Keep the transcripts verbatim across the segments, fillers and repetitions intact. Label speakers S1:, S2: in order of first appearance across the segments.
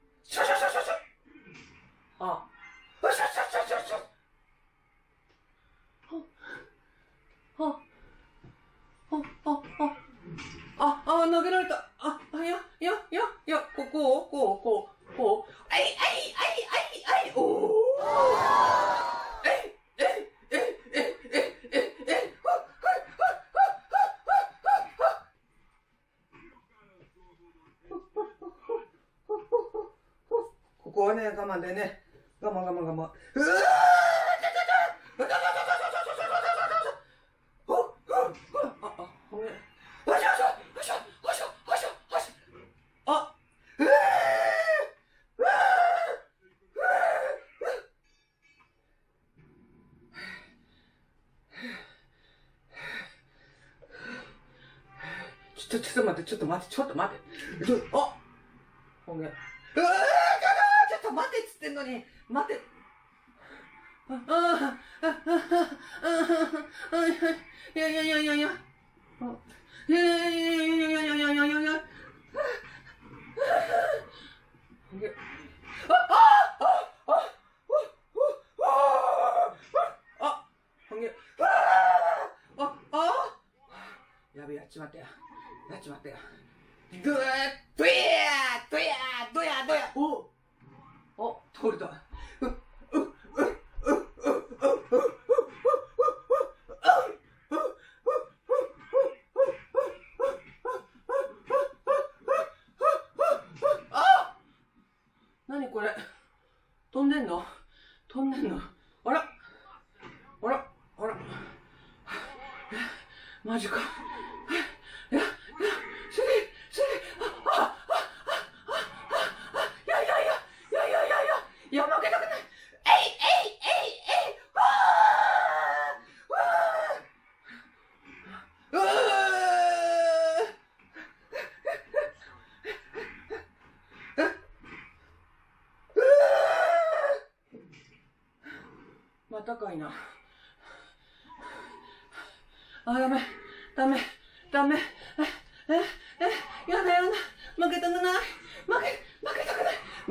S1: シュシュシュシュシュ。あ。シュシュシュシュシュ。あ。あ。あ。あ。あ、投げられた。あ、あ、いや、いや、いや、いや、こう、こう、こう、こう、こう。あい、あい、あい、あい、あい、おー。えい、えい、えい、えい、えい、えい、えい、ふっ、ふっ、ふっ、ふっ、ふっ、ふっ、ふっ、ここはね、我慢でね。我慢我慢我慢。うわちょ、ちょっと待って、ちょっと待って、ちょっと待って。ちょ、あごめん。うわー、ちょっと待ってっつってんのに、待って。ああ、ああ、ああ、いやいやいやいやいや。いやいやいやいやいやいやいやいやいやいやいや。ああああああほんげ。ああやべえ、やっちまったよ。やっちまったよ。ドゥードゥヤードゥヤードゥヤードゥヤー。おお、倒れた。何これ、飛んでんの飛んでんの。あらあらあら、マジか。いやいや、それそれ、あああああ、いやいやいやいやいやいやいや、いや負けたくない。えいえいえいえい、ああうわまたかいな。あ、ダメ、ダメ、ダメ。え、え、え、やだやだ。負けたくない。負け、負けたくない。負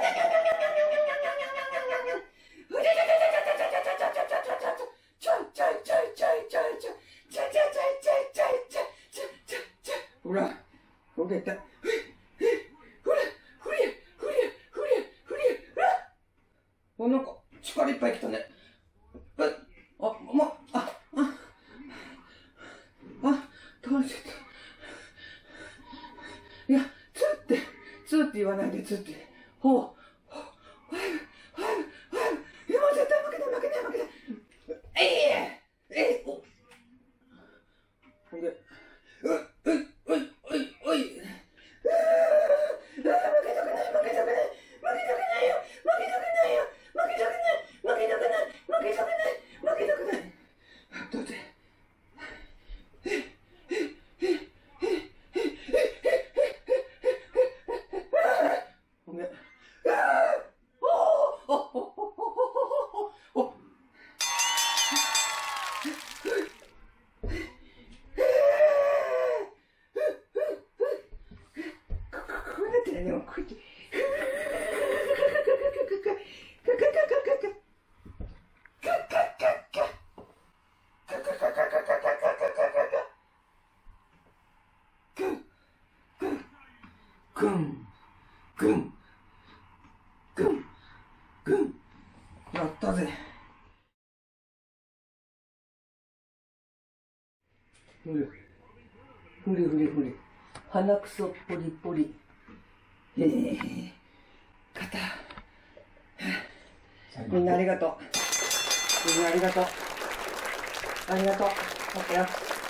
S1: ほら、ほげた。ほら、ふりふりふりふりほら。お、なんか力いっぱいきたね。あ、あ、ま、あ、あ、あ、倒れちゃった。いや、ツーって、ツーって言わないで、ツーって。ほう、ほう、ファイブ、ファイブ、ファイブ。いや、もう絶対負けない、負けない、負けない。えいえい、お。ほんで、う、うい、おい、おい、おい。うー、負けたくない、負けたくない、負けたくないよ、負けたくないよ、負けたくない、負けたくない、負けたくない、負けたくない。どうせ。ごめん。あったぜ。ふる。ふりふりふり。鼻くそポリポリ。えー、肩。みんなありがとう。みんなありがとう。ありがとう。待ってよ。